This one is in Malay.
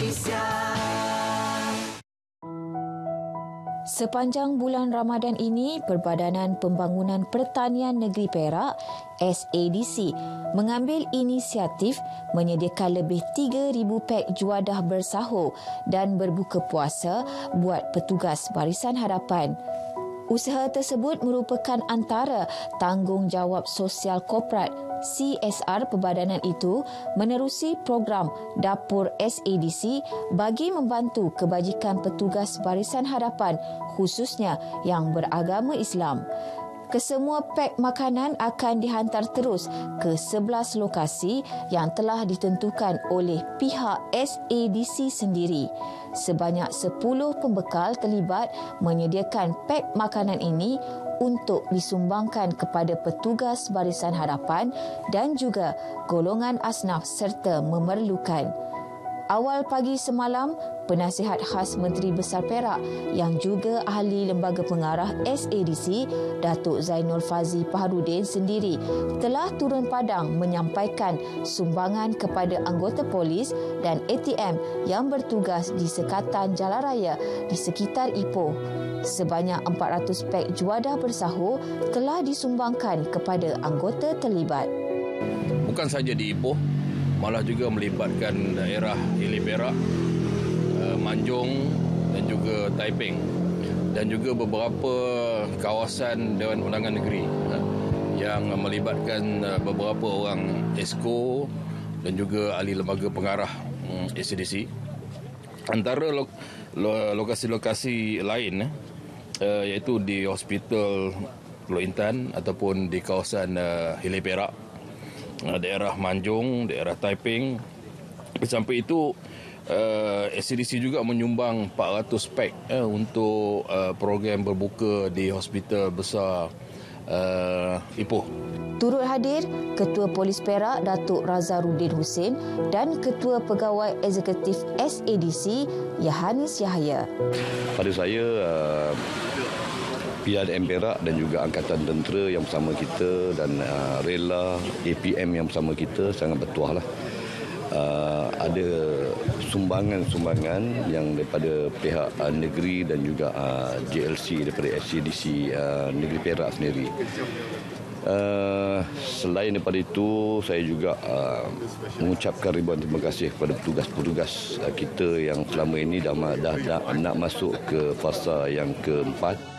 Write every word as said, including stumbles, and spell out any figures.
Malaysia. Sepanjang bulan Ramadan ini, Perbadanan Pembangunan Pertanian Negeri Perak S A D C mengambil inisiatif menyediakan lebih tiga ribu pek juadah bersahur dan berbuka puasa buat petugas Barisan Harapan. Usaha tersebut merupakan antara tanggungjawab sosial korporat C S R Perbadanan itu menerusi program Dapur S A D C bagi membantu kebajikan petugas Barisan Harapan khususnya yang beragama Islam. Kesemua pek makanan akan dihantar terus ke sebelas lokasi yang telah ditentukan oleh pihak S A D C sendiri. Sebanyak sepuluh pembekal terlibat menyediakan pek makanan ini untuk disumbangkan kepada petugas Barisan Harapan dan juga golongan asnaf serta memerlukan. Awal pagi semalam, Penasihat Khas Menteri Besar Perak yang juga ahli Lembaga Pengarah S A D C, Datuk Zainul Fazi Paharudin sendiri telah turun padang menyampaikan sumbangan kepada anggota polis dan A T M yang bertugas di sekatan jalan raya di sekitar Ipoh. Sebanyak empat ratus pek juadah bersahur telah disumbangkan kepada anggota terlibat. Bukan saja di Ipoh, malah juga melibatkan daerah Hili Perak, Manjung dan juga Taiping, dan juga beberapa kawasan Dewan Undangan Negeri yang melibatkan beberapa orang Esko dan juga ahli lembaga pengarah S A D C. Antara lokasi-lokasi lain iaitu di Hospital Pulau Intan ataupun di kawasan Hili Perak, daerah Manjung, daerah Taiping. Sampai itu Uh, S A D C juga menyumbang empat ratus pek eh, untuk uh, program berbuka di Hospital Besar uh, Ipoh. Turut hadir Ketua Polis Perak Datuk Razarudin Hussein dan Ketua Pegawai Eksekutif S A D C Yohanis Yahya. Pada saya, uh, P R M Perak dan juga Angkatan Tentera yang bersama kita dan uh, Rela A P M yang bersama kita sangat bertuah lah. Uh, ada sumbangan-sumbangan yang daripada pihak uh, negeri dan juga uh, J L C daripada S A D C uh, Negeri Perak sendiri. Uh, selain daripada itu, saya juga uh, mengucapkan ribuan terima kasih kepada petugas-petugas uh, kita yang selama ini dah, dah, dah nak masuk ke fasa yang keempat.